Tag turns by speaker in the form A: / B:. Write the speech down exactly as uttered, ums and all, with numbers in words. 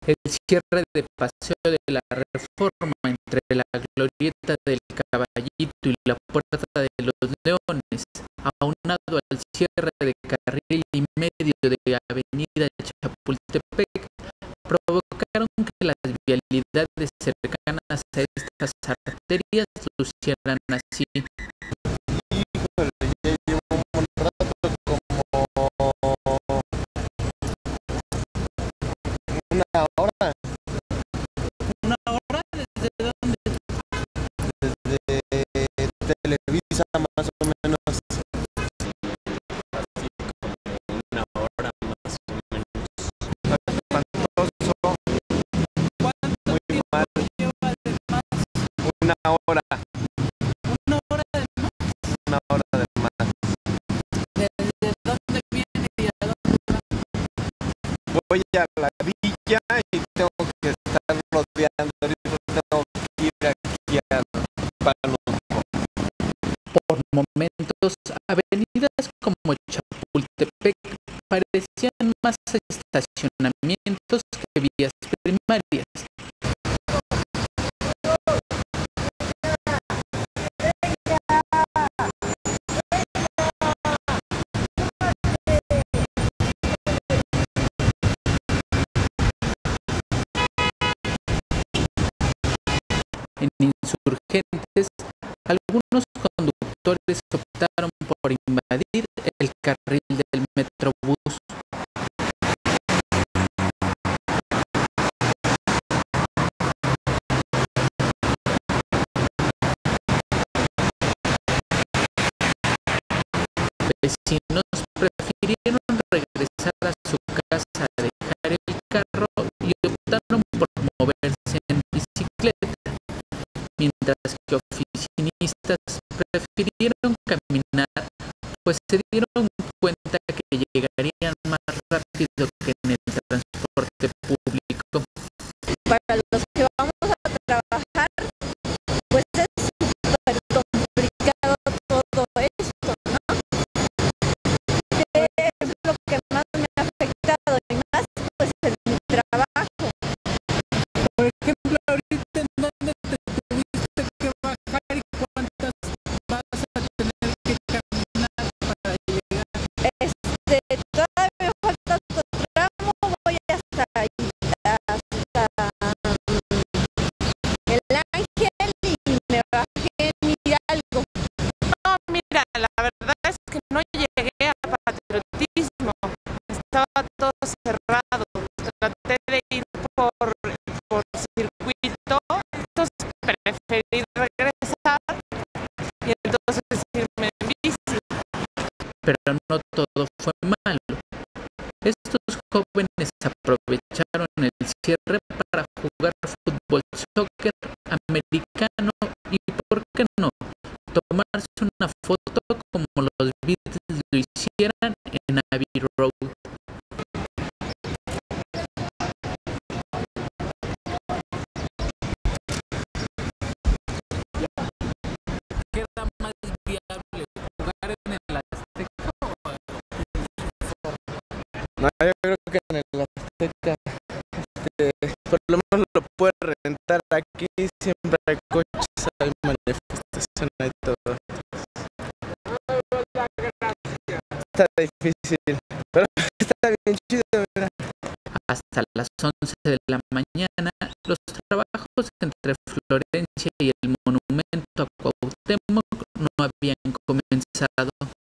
A: El cierre de Paseo de la Reforma entre la Glorieta del Caballito y la Puerta de los Leones, aunado al cierre de carril y medio de Avenida Chapultepec, provocaron que las vialidades cercanas a estas arterias lucieran así.
B: Híjole, ya llevo un buen rato, como una hora.
A: ¿Una hora? ¿Desde dónde?
B: Desde Televisa, más o menos.
C: Así como una hora más o menos.
B: Espantoso.
A: ¿Cuánto
B: Muy
A: tiempo
B: mal.
A: lleva de más?
B: Una hora.
A: ¿Una hora de más?
B: Una hora de más.
A: ¿Desde dónde viene y a dónde va?
B: Voy a la villa y tengo que estar rodeando. Ahorita tengo que ir aquí a Panuco.
A: Por momentos, avenidas como Chapultepec parecían más estacionamientos que vías primarias. En Insurgentes, algunos conductores optaron por invadir el carril del Metrobús. Vecinos prefirieron regresar a su casa a dejar el carro y optaron por moverse en bicicleta, mientras que oficinistas prefirieron caminar, pues se dieron cuenta que llegarían más rápido que en el transporte público.
D: Para los que vamos a trabajar, pues es súper complicado todo esto, ¿no? ¿Qué es lo que más me ha afectado? Y más, pues en mi trabajo.
A: Por ejemplo, ahorita en dónde te tuviste que bajar y cuántas vas a tener que caminar para llegar.
D: Este, todavía me falta otro tramo, voy hasta ahí, hasta El Ángel y me bajé en Hidalgo.
E: No, mira, la verdad es que no llegué a Patriotismo, estaba todo cerrado, traté de ir por, por circuito, entonces preferí regresar y entonces irme en bici.
A: Pero no todo fue malo. Estos jóvenes aprovecharon el cierre para jugar fútbol, soccer, americano y, ¿por qué no?, tomarse una foto como los Beatles lo hicieran en Abbey Road. ¿Queda más viable jugar en el Azteca o
B: No, yo creo que en el Azteca, este, por lo menos lo puedes rentar aquí, siempre hay coches, hay manifestación, hay todo. Está difícil, pero está bien chido, mira.
A: hasta las once de la mañana? Los trabajos entre Florencia y el monumento a Cuauhtémoc no habían comenzado.